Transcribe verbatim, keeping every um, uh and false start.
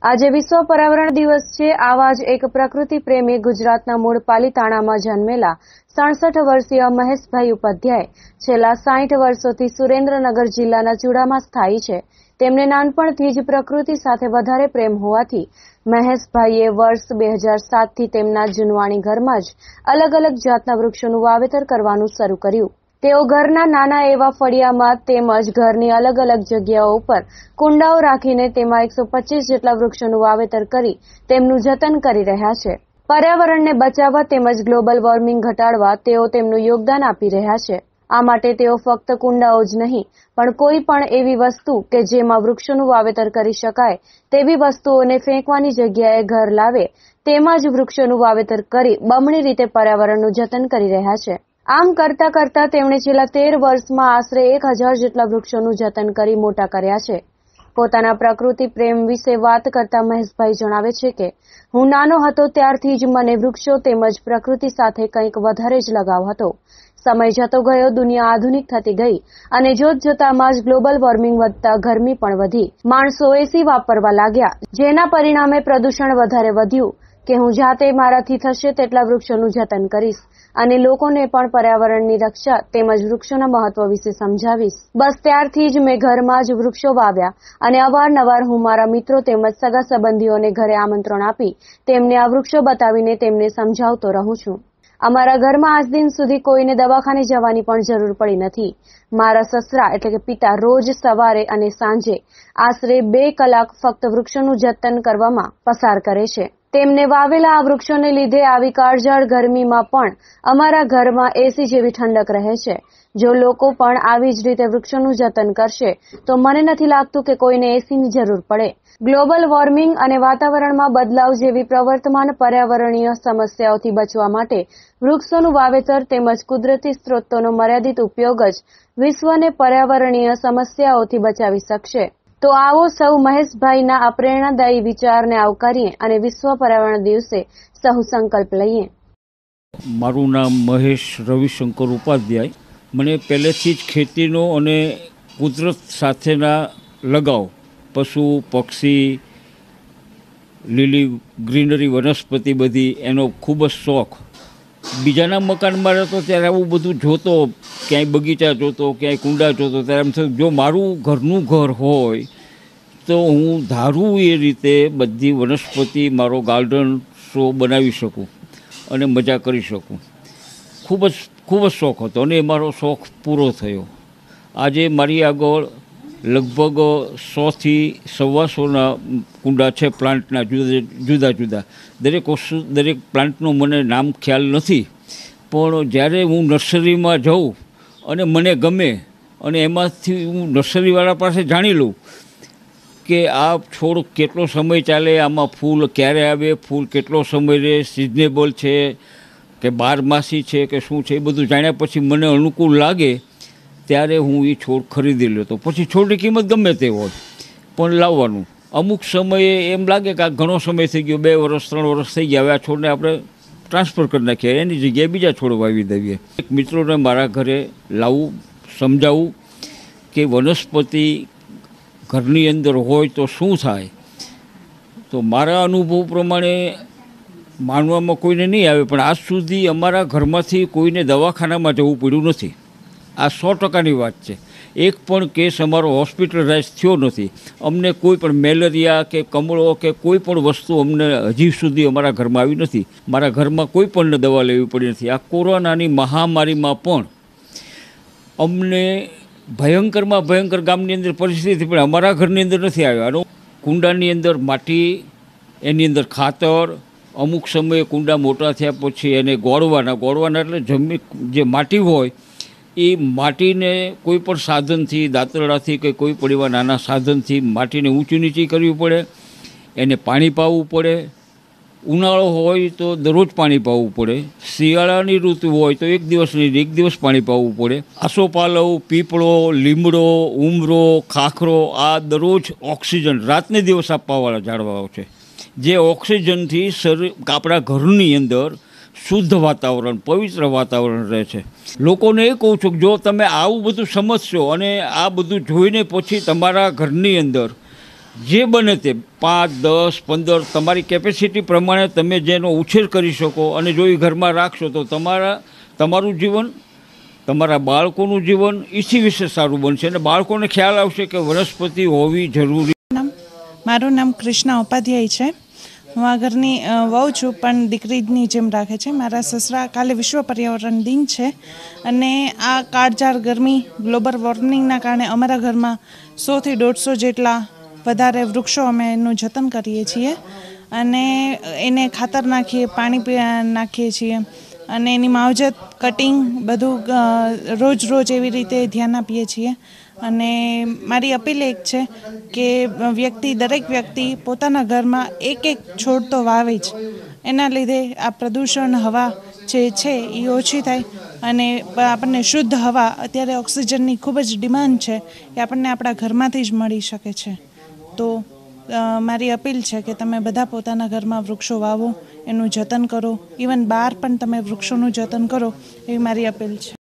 આજે વિશ્વ પર્યાવરણ દિવસ છે। આવા જ એક પ્રકૃતિ પ્રેમી ગુજરાતના મૂળ પાલીતાણામાં જન્મેલા સડસઠ વર્ષીય મહેશભાઈ ઉપાધ્યાય છેલ્લા સાઠ વર્ષોથી સુરેન્દ્રનગર જિલ્લાના ચુડામાં સ્થાયી છે। તેમને નાનપણથી જ પ્રકૃતિ સાથે વધારે પ્રેમ હોવાથી મહેશભાઈએ વર્ષ બે હજાર સાતથી તેમના જૂનવાણી ઘરમાં જ અલગ અલગ જાતના વૃક્ષોનું વાવેતર કરવાનું શરૂ કર્યું। તેઓ ઘરના નાના એવા ફળિયામાં તેમજ ઘરની અલગ અલગ જગ્યાઓ ઉપર કુંડાઓ રાખીને તેમાં એકસો પચીસ જેટલા વૃક્ષોનું વાવેતર કરી તેમનું જતન કરી રહ્યા છે। પર્યાવરણને બચાવવા તેમજ ગ્લોબલ વોર્મિંગ ઘટાડવા તેઓ તેમનું યોગદાન આપી રહ્યા છે। આ માટે તેઓ ફક્ત કુંડાઓ જ નહીં પણ કોઈ પણ એવી વસ્તુ કે જેમાં વૃક્ષોનું વાવેતર કરી શકાય તેવી વસ્તુઓને ફેંકવાની જગ્યાએ ઘર લાવે તેમાં જ વૃક્ષોનું વાવેતર કરી બમણી રીતે પર્યાવરણનું જતન કરી રહ્યા છે। આમ કરતા કરતા તેમણે છેલ્લા તેર વર્ષમાં આશરે એક હજાર જેટલા વૃક્ષોનું જતન કરી મોટા કર્યા છે। પોતાના પ્રકૃતિ પ્રેમ વિશે વાત કરતા મહેશભાઈ જણાવે છે કે હું નાનો હતો ત્યારથી જ મને વૃક્ષો તેમજ પ્રકૃતિ સાથે કંઈક વધારે જ લગાવ હતો। સમય જતો ગયો, દુનિયા આધુનિક થતી ગઈ અને જોત જોતામાં જ ગ્લોબલ વોર્મિંગ વધતા ગરમી પણ વધી। માણસો એસી વાપરવા લાગ્યા, જેના પરિણામે પ્રદૂષણ વધારે વધ્યું કે હું જાતે મારાથી થશે તેટલા વૃક્ષોનું જતન કરીશ અને લોકોને પણ પર્યાવરણની રક્ષા તેમજ વૃક્ષોના મહત્વ વિશે સમજાવીશ। બસ ત્યારથી જ મેં ઘરમાં જ વૃક્ષો વાવ્યા અને અવારનવાર હું મારા મિત્રો તેમજ સગા સંબંધીઓને ઘરે આમંત્રણ આપી તેમને આ વૃક્ષો બતાવીને તેમને સમજાવતો રહું છું। અમારા ઘરમાં આજ દિન સુધી કોઈને દવાખાને જવાની પણ જરૂર પડી નથી। મારા સસરા એટલે કે પિતા રોજ સવારે અને સાંજે આશરે બે કલાક ફક્ત વૃક્ષોનું જતન કરવામાં પસાર કરે છે। તેમને વાવેલા આ વૃક્ષોને લીધે આવી કાળઝાળ ગરમીમાં પણ અમારા ઘરમાં એસી જેવી ઠંડક રહે છે। જો લોકો પણ આવી જ રીતે વૃક્ષોનું જતન કરશે તો મને નથી લાગતું કે કોઈને એસીની જરૂર પડે। ગ્લોબલ વોર્મિંગ અને વાતાવરણમાં બદલાવ જેવી પ્રવર્તમાન પર્યાવરણીય સમસ્યાઓથી બચવા માટે વૃક્ષોનું વાવેતર તેમજ કુદરતી સ્ત્રોતોનો મર્યાદિત ઉપયોગ જ વિશ્વને પર્યાવરણીય સમસ્યાઓથી બચાવી શકશે। તો આવો સૌ મહેશભાઈના આ પ્રેરણાદાયી વિચારને આવકારીએ અને વિશ્વ પર્યાવરણ દિવસે સહુ સંકલ્પ લઈએ। મારું નામ મહેશ રવિશંકર ઉપાધ્યાય। મને પહેલેથી જ ખેતીનો અને કુદરત સાથેના લગાવ, પશુ પક્ષી, લીલી ગ્રીનરી વનસ્પતિ બધી એનો ખૂબ જ શોખ। બીજાના મકાનમાં રહેતો ત્યારે આવું બધું જોતો, ક્યાંય બગીચા જોતો, ક્યાંય કુંડા જોતો, ત્યારે એમ થયું જો મારું ઘરનું ઘર હોય તો હું ધારું એ રીતે બધી વનસ્પતિ મારો ગાર્ડન શો બનાવી શકું અને મજા કરી શકું। ખૂબ જ ખૂબ જ શોખ હતો અને એ મારો શોખ પૂરો થયો। આજે મારી આગળ લગભગ સોથી સવાસોના કુંડા છે પ્લાન્ટના, જુદા જુદા જુદા દરેક વસ્તુ દરેક પ્લાન્ટનું મને નામ ખ્યાલ નથી, પણ જ્યારે હું નર્સરીમાં જાઉં અને મને ગમે અને એમાંથી હું નર્સરીવાળા પાસે જાણી લઉં કે આ છોડ કેટલો સમય ચાલે, આમાં ફૂલ ક્યારે આવે, ફૂલ કેટલો સમય રહે, સિઝનેબલ છે કે બારમાસી છે કે શું છે, એ બધું જાણ્યા પછી મને અનુકૂળ લાગે ત્યારે હું એ છોડ ખરીદી લેતો। પછી છોડની કિંમત ગમે તે હોય પણ લાવવાનું। અમુક સમયે એમ લાગે કે આ ઘણો સમય થઈ ગયો, બે વર્ષ ત્રણ વર્ષ થઈ ગયા, હવે આ છોડને આપણે ટ્રાન્સફર કરી નાખીએ, એની જગ્યાએ બીજા છોડ વાવી દઈએ। એક મિત્રોને મારા ઘરે લાવવું, સમજાવવું કે વનસ્પતિ ઘરની અંદર હોય તો શું થાય। તો મારા અનુભવ પ્રમાણે માનવામાં કોઈને નહીં આવે પણ આજ સુધી અમારા ઘરમાંથી કોઈને દવાખાનામાં જવું પડ્યું નથી। આ સો ટકાની વાત છે। એક પણ કેસ અમારો હોસ્પિટલાઇઝ થયો નથી। અમને કોઈ પણ મેલેરિયા કે કમળો કે કોઈ પણ વસ્તુ અમને હજી સુધી અમારા ઘરમાં આવી નથી। મારા ઘરમાં કોઈ પણ દવા લેવી પડી નથી। આ કોરોનાની મહામારીમાં પણ અમને ભયંકરમાં ભયંકર ગામની અંદર પરિસ્થિતિ પણ અમારા ઘરની અંદર નથી આવ્યા। આનો કુંડાની અંદર માટી, એની અંદર ખાતર, અમુક સમયે કુંડા મોટા થયા પછી એને ગોળવાના ગોળવાના એટલે જમીન જે માટી હોય એ માટીને કોઈ પણ સાધનથી, દાંતરડાથી કે કોઈ પણ એવા નાના સાધનથી માટીને ઊંચી નીચી કરવી પડે, એને પાણી પાવું પડે। ઉનાળો હોય તો દરરોજ પાણી પાવું પડે, શિયાળાની ઋતુ હોય તો એક દિવસ નહીં એક દિવસ પાણી પાવું પડે। આસોપાલવ, પીપળો, લીમડો, ઉમરો, ખાખરો આ દરરોજ ઓક્સિજન રાતને દિવસ આપવાવાળા ઝાડવાઓ છે, જે ઓક્સિજનથી શરીર આપણા ઘરની અંદર શુદ્ધ વાતાવરણ, પવિત્ર વાતાવરણ રહે છે। લોકોને એ કહું છું કે જો તમે આવું બધું સમજશો અને આ બધું જોઈને પછી તમારા ઘરની અંદર જે બને તે પાંચ દસ પંદર તમારી કેપેસિટી પ્રમાણે તમે જેનો ઉછેર કરી શકો અને જો એ ઘરમાં રાખશો તો તમારા તમારું જીવન, તમારા બાળકોનું જીવન એથી વિશે સારું બનશે અને બાળકોને ખ્યાલ આવશે કે વનસ્પતિ હોવી જરૂરી. મારું નામ કૃષ્ણા ઉપાધ્યાય છે. હું આ ઘરની વહુ છું, પણ દીકરીની જેમ રાખે છે. મારા સસરા કાલે વિશ્વ પર્યાવરણ દિન છે અને આ કાળઝાળ ગરમી, ગ્લોબલ વોર્મિંગના કારણે અમારા ઘરમાં સોથી દોઢસો જેટલા વધારે વૃક્ષો અમે એનું જતન કરીએ છીએ અને એને ખાતર નાખીએ, પાણી નાખીએ છીએ અને એની માવજત, કટિંગ બધું રોજ રોજ એવી રીતે ધ્યાન આપીએ છીએ. અને મારી અપીલ એક છે કે વ્યક્તિ દરેક વ્યક્તિ પોતાના ઘરમાં એક એક છોડ તો વાવે જ. એના લીધે આ પ્રદૂષણ હવા જે છે એ ઓછી થાય અને આપણને શુદ્ધ હવા, અત્યારે ઓક્સિજનની ખૂબ જ ડિમાન્ડ છે, એ આપણને આપણા ઘરમાંથી જ મળી શકે છે. તો મારી અપીલ છે કે તમે બધા પોતાના ઘરમાં વૃક્ષો વાવો, એનું જતન કરો. ઇવન બહાર પણ તમે વૃક્ષોનું જતન કરો, એવી મારી અપીલ છે.